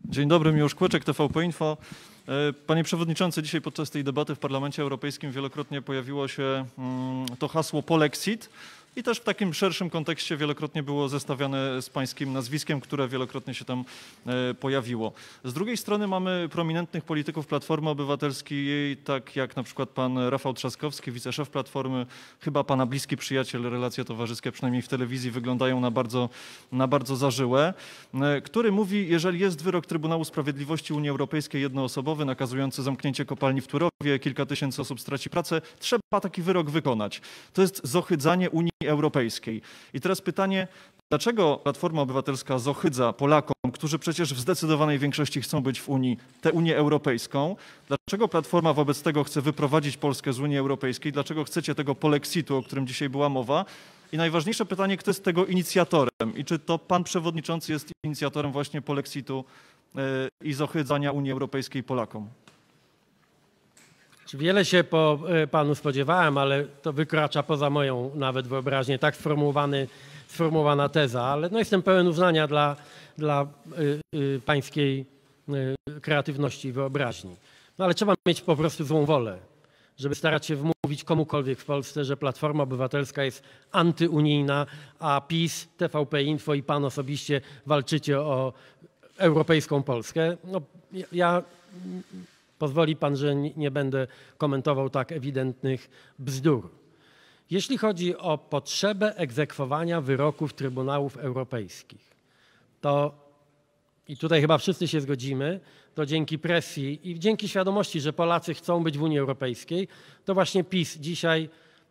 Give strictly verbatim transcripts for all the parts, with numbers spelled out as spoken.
Dzień dobry, Miłosz Kłeczek, T V P Info. Panie Przewodniczący, dzisiaj podczas tej debaty w Parlamencie Europejskim wielokrotnie pojawiło się to hasło polexit i też w takim szerszym kontekście wielokrotnie było zestawiane z pańskim nazwiskiem, które wielokrotnie się tam pojawiło. Z drugiej strony mamy prominentnych polityków Platformy Obywatelskiej, tak jak na przykład pan Rafał Trzaskowski, wiceszef Platformy, chyba pana bliski przyjaciel, relacje towarzyskie przynajmniej w telewizji wyglądają na bardzo, na bardzo zażyłe, który mówi, jeżeli jest wyrok Trybunału Sprawiedliwości Unii Europejskiej jednoosobowy nakazujący zamknięcie kopalni w Turowie, kilka tysięcy osób straci pracę, trzeba taki wyrok wykonać. To jest zohydzanie Unii Europejskiej. I teraz pytanie, dlaczego Platforma Obywatelska zohydza Polakom, którzy przecież w zdecydowanej większości chcą być w Unii, tę Unię Europejską? Dlaczego Platforma wobec tego chce wyprowadzić Polskę z Unii Europejskiej? Dlaczego chcecie tego polexitu, o którym dzisiaj była mowa? I najważniejsze pytanie, kto jest tego inicjatorem? I czy to pan przewodniczący jest inicjatorem właśnie polexitu yy, i zohydzania Unii Europejskiej Polakom? Wiele się po panu spodziewałem, ale to wykracza poza moją nawet wyobraźnię, tak sformułowany, sformułowana teza, ale no jestem pełen uznania dla, dla y, y, pańskiej y, kreatywności i wyobraźni. No ale trzeba mieć po prostu złą wolę, żeby starać się wmówić komukolwiek w Polsce, że Platforma Obywatelska jest antyunijna, a PiS, T V P Info i pan osobiście walczycie o europejską Polskę. No, ja... Pozwoli pan, że nie będę komentował tak ewidentnych bzdur. Jeśli chodzi o potrzebę egzekwowania wyroków Trybunałów Europejskich, to i tutaj chyba wszyscy się zgodzimy, to dzięki presji i dzięki świadomości, że Polacy chcą być w Unii Europejskiej, to właśnie PiS dzisiaj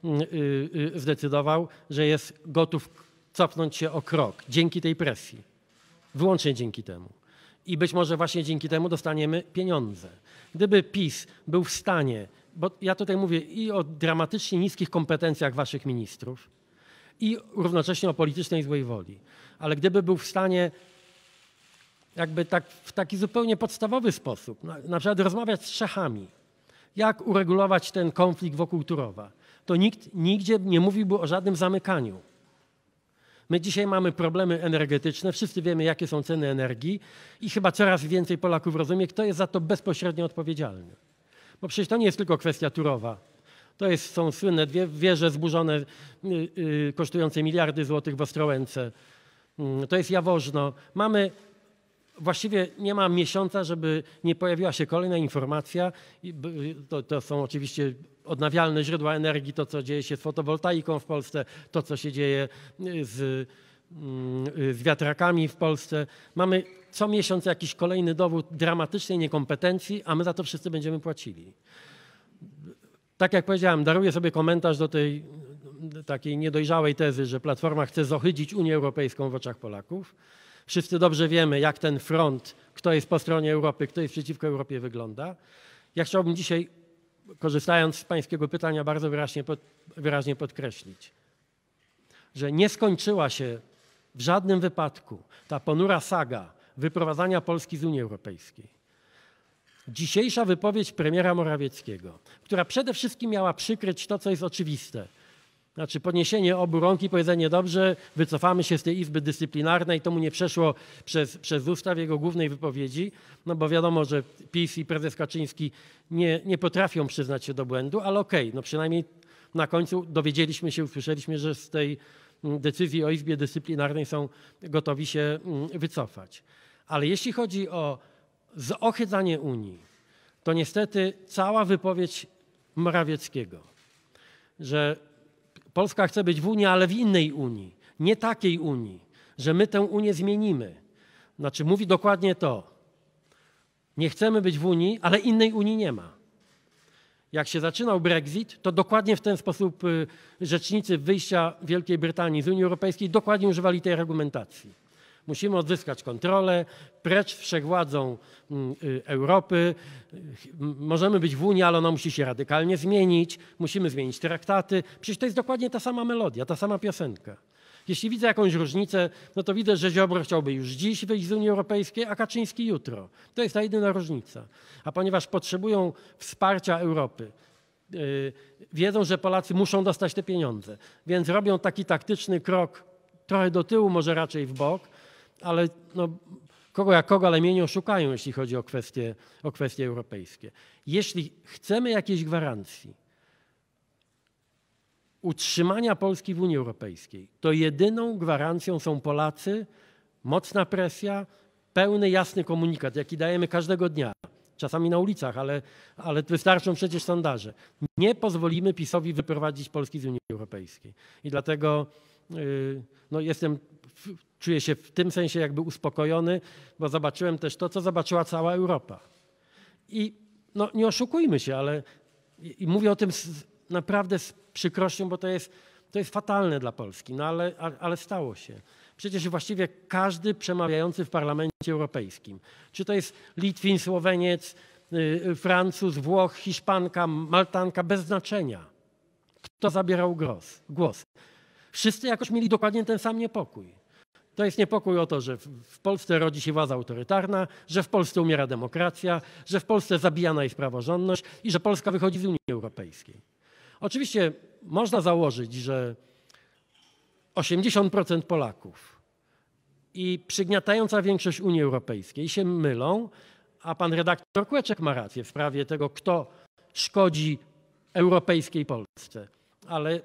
zdecydował, że jest gotów cofnąć się o krok. Dzięki tej presji. Wyłącznie dzięki temu. I być może właśnie dzięki temu dostaniemy pieniądze. Gdyby PiS był w stanie, bo ja tutaj mówię i o dramatycznie niskich kompetencjach waszych ministrów i równocześnie o politycznej złej woli, ale gdyby był w stanie jakby tak w taki zupełnie podstawowy sposób, na, na przykład rozmawiać z Czechami, jak uregulować ten konflikt wokół Turowa, to nikt nigdzie nie mówiłby o żadnym zamykaniu. My dzisiaj mamy problemy energetyczne, wszyscy wiemy, jakie są ceny energii i chyba coraz więcej Polaków rozumie, kto jest za to bezpośrednio odpowiedzialny. Bo przecież to nie jest tylko kwestia Turowa. To jest, są słynne dwie wieże zburzone, yy, yy, kosztujące miliardy złotych w Ostrołęce. Yy, to jest Jaworzno. Mamy, właściwie nie ma miesiąca, żeby nie pojawiła się kolejna informacja. To, to są oczywiście odnawialne źródła energii, to co dzieje się z fotowoltaiką w Polsce, to co się dzieje z, z wiatrakami w Polsce. Mamy co miesiąc jakiś kolejny dowód dramatycznej niekompetencji, a my za to wszyscy będziemy płacili. Tak jak powiedziałem, daruję sobie komentarz do tej takiej niedojrzałej tezy, że Platforma chce zohydzić Unię Europejską w oczach Polaków. Wszyscy dobrze wiemy, jak ten front, kto jest po stronie Europy, kto jest przeciwko Europie, wygląda. Ja chciałbym dzisiaj, korzystając z pańskiego pytania, bardzo wyraźnie, pod, wyraźnie podkreślić, że nie skończyła się w żadnym wypadku ta ponura saga wyprowadzania Polski z Unii Europejskiej. Dzisiejsza wypowiedź premiera Morawieckiego, która przede wszystkim miała przykryć to, co jest oczywiste, znaczy podniesienie obu rąk i powiedzenie, dobrze, wycofamy się z tej Izby Dyscyplinarnej, to mu nie przeszło przez, przez usta w jego głównej wypowiedzi, no bo wiadomo, że PiS i prezes Kaczyński nie, nie potrafią przyznać się do błędu, ale okej, no przynajmniej na końcu dowiedzieliśmy się, usłyszeliśmy, że z tej decyzji o Izbie Dyscyplinarnej są gotowi się wycofać. Ale jeśli chodzi o zohydzanie Unii, to niestety cała wypowiedź Morawieckiego, że Polska chce być w Unii, ale w innej Unii, nie takiej Unii, że my tę Unię zmienimy. Znaczy mówi dokładnie to. Nie chcemy być w Unii, ale innej Unii nie ma. Jak się zaczynał Brexit, to dokładnie w ten sposób rzecznicy wyjścia Wielkiej Brytanii z Unii Europejskiej dokładnie używali tej argumentacji. Musimy odzyskać kontrolę, precz wszechwładzą Europy. Możemy być w Unii, ale ona musi się radykalnie zmienić. Musimy zmienić traktaty. Przecież to jest dokładnie ta sama melodia, ta sama piosenka. Jeśli widzę jakąś różnicę, no to widzę, że Ziobro chciałby już dziś wyjść z Unii Europejskiej, a Kaczyński jutro. To jest ta jedyna różnica. A ponieważ potrzebują wsparcia Europy, yy, wiedzą, że Polacy muszą dostać te pieniądze, więc robią taki taktyczny krok trochę do tyłu, może raczej w bok, ale no, kogo jak kogo, ale mnie nie oszukają, jeśli chodzi o kwestie, o kwestie europejskie. Jeśli chcemy jakiejś gwarancji utrzymania Polski w Unii Europejskiej, to jedyną gwarancją są Polacy, mocna presja, pełny, jasny komunikat, jaki dajemy każdego dnia. Czasami na ulicach, ale, ale wystarczą przecież sondaże. Nie pozwolimy PiS-owi wyprowadzić Polski z Unii Europejskiej. I dlatego yy, no jestem, czuję się w tym sensie jakby uspokojony, bo zobaczyłem też to, co zobaczyła cała Europa. I no, nie oszukujmy się, ale i, i mówię o tym z, naprawdę z przykrością, bo to jest, to jest fatalne dla Polski, no ale, ale stało się. Przecież właściwie każdy przemawiający w Parlamencie Europejskim, czy to jest Litwin, Słoweniec, yy, Francuz, Włoch, Hiszpanka, Maltanka, bez znaczenia, kto zabierał głos, głos. Wszyscy jakoś mieli dokładnie ten sam niepokój. To jest niepokój o to, że w Polsce rodzi się władza autorytarna, że w Polsce umiera demokracja, że w Polsce zabijana jest praworządność i że Polska wychodzi z Unii Europejskiej. Oczywiście można założyć, że osiemdziesiąt procent Polaków i przygniatająca większość Unii Europejskiej się mylą, a pan redaktor Kłeczek ma rację w sprawie tego, kto szkodzi europejskiej Polsce. Ale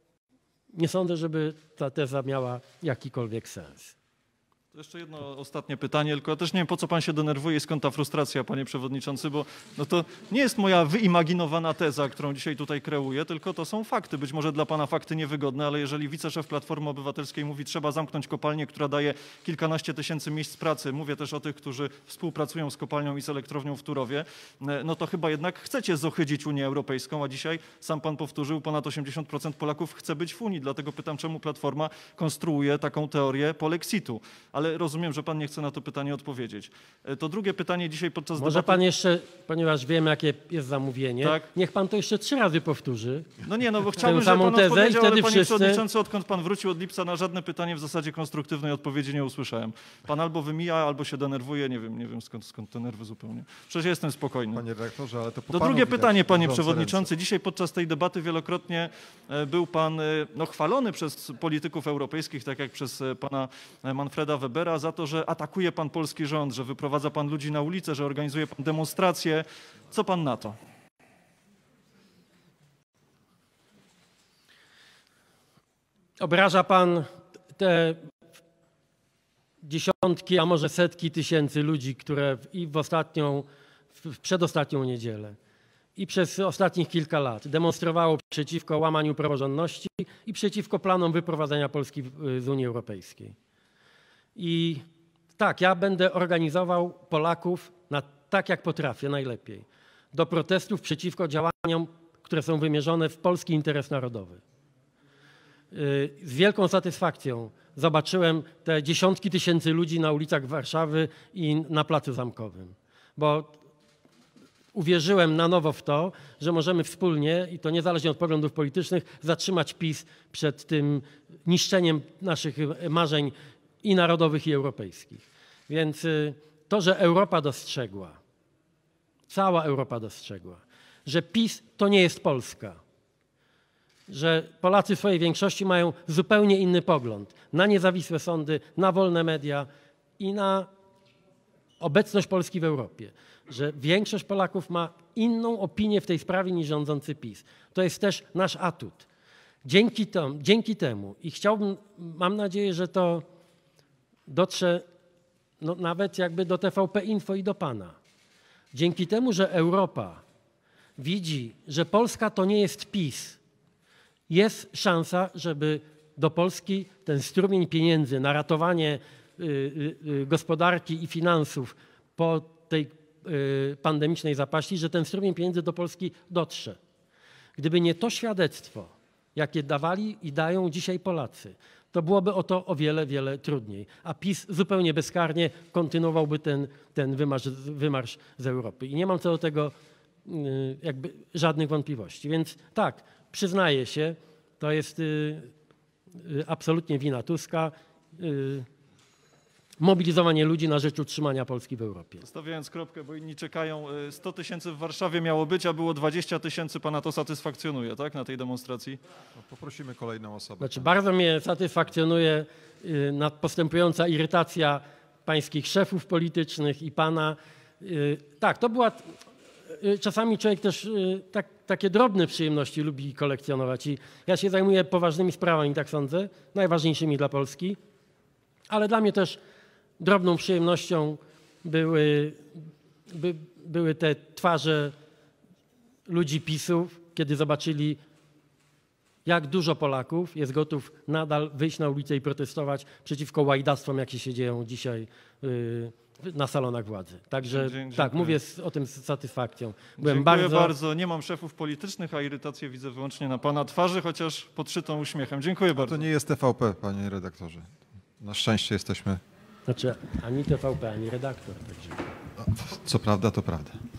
nie sądzę, żeby ta teza miała jakikolwiek sens. To jeszcze jedno ostatnie pytanie, tylko ja też nie wiem, po co pan się denerwuje i skąd ta frustracja, panie przewodniczący, bo no to nie jest moja wyimaginowana teza, którą dzisiaj tutaj kreuję, tylko to są fakty. Być może dla pana fakty niewygodne, ale jeżeli wiceszef Platformy Obywatelskiej mówi, trzeba zamknąć kopalnię, która daje kilkanaście tysięcy miejsc pracy, mówię też o tych, którzy współpracują z kopalnią i z elektrownią w Turowie, no to chyba jednak chcecie zohydzić Unię Europejską, a dzisiaj, sam pan powtórzył, ponad osiemdziesiąt procent Polaków chce być w Unii. Dlatego pytam, czemu Platforma konstruuje taką teorię polexitu. Ale rozumiem, że pan nie chce na to pytanie odpowiedzieć. To drugie pytanie dzisiaj podczas Może debaty... pan jeszcze, ponieważ wiem, jakie jest zamówienie, tak? Niech pan to jeszcze trzy razy powtórzy. No nie, no bo chciałbym, żeby pan tezę odpowiedział, i wtedy ale panie wszyscy... przewodniczący, odkąd pan wrócił od lipca, na żadne pytanie w zasadzie konstruktywnej odpowiedzi nie usłyszałem. Pan albo wymija, albo się denerwuje, nie wiem, nie wiem skąd, skąd te nerwy zupełnie. Przecież jestem spokojny. Panie redaktorze, ale to po To panu drugie widać pytanie, panie drżące przewodniczący. ręce. Dzisiaj podczas tej debaty wielokrotnie był pan no, chwalony przez polityków europejskich, tak jak przez pana Manfreda Webera, za to, że atakuje pan polski rząd, że wyprowadza pan ludzi na ulicę, że organizuje pan demonstracje. Co pan na to? Obraża pan te dziesiątki, a może setki tysięcy ludzi, które i w ostatnią, w przedostatnią niedzielę i przez ostatnich kilka lat demonstrowało przeciwko łamaniu praworządności i przeciwko planom wyprowadzenia Polski z Unii Europejskiej. I tak, ja będę organizował Polaków na, tak, jak potrafię, najlepiej, do protestów przeciwko działaniom, które są wymierzone w polski interes narodowy. Z wielką satysfakcją zobaczyłem te dziesiątki tysięcy ludzi na ulicach Warszawy i na Placu Zamkowym, bo uwierzyłem na nowo w to, że możemy wspólnie, i to niezależnie od poglądów politycznych, zatrzymać PiS przed tym niszczeniem naszych marzeń i narodowych, i europejskich. Więc to, że Europa dostrzegła, cała Europa dostrzegła, że PiS to nie jest Polska, że Polacy w swojej większości mają zupełnie inny pogląd na niezawisłe sądy, na wolne media i na obecność Polski w Europie, że większość Polaków ma inną opinię w tej sprawie niż rządzący PiS. To jest też nasz atut. Dzięki, to, dzięki temu i chciałbym, mam nadzieję, że to dotrze no, nawet jakby do T V P Info i do pana. Dzięki temu, że Europa widzi, że Polska to nie jest PiS, jest szansa, żeby do Polski ten strumień pieniędzy na ratowanie y, y, y, gospodarki i finansów po tej y, pandemicznej zapaści, że ten strumień pieniędzy do Polski dotrze. Gdyby nie to świadectwo, jakie dawali i dają dzisiaj Polacy, to byłoby o to o wiele, wiele trudniej. A PiS zupełnie bezkarnie kontynuowałby ten, ten wymarsz, wymarsz z Europy. I nie mam co do tego y, jakby żadnych wątpliwości. Więc tak, przyznaję się, to jest y, y, absolutnie wina Tuska, y, mobilizowanie ludzi na rzecz utrzymania Polski w Europie. Stawiając kropkę, bo inni czekają, sto tysięcy w Warszawie miało być, a było dwadzieścia tysięcy. Pana to satysfakcjonuje, tak, na tej demonstracji? No, poprosimy kolejną osobę. Znaczy, bardzo mnie satysfakcjonuje y, nad postępująca irytacja pańskich szefów politycznych i pana. Y, tak, to była... y, Czasami człowiek też y, tak, takie drobne przyjemności lubi kolekcjonować i ja się zajmuję poważnymi sprawami, tak sądzę, najważniejszymi dla Polski, ale dla mnie też drobną przyjemnością były, by, były te twarze ludzi PiSu, kiedy zobaczyli, jak dużo Polaków jest gotów nadal wyjść na ulicę i protestować przeciwko łajdactwom, jakie się dzieją dzisiaj y, na salonach władzy. Także Dzie- tak, dziękuję. mówię z, o tym z satysfakcją. Byłem Dziękuję bardzo... bardzo. Nie mam szefów politycznych, a irytację widzę wyłącznie na pana twarzy, chociaż podszytą uśmiechem. Dziękuję bardzo. To nie jest T V P, panie redaktorze. Na szczęście jesteśmy, Znaczy, ani T V P, ani redaktor. Także. co prawda, to prawda.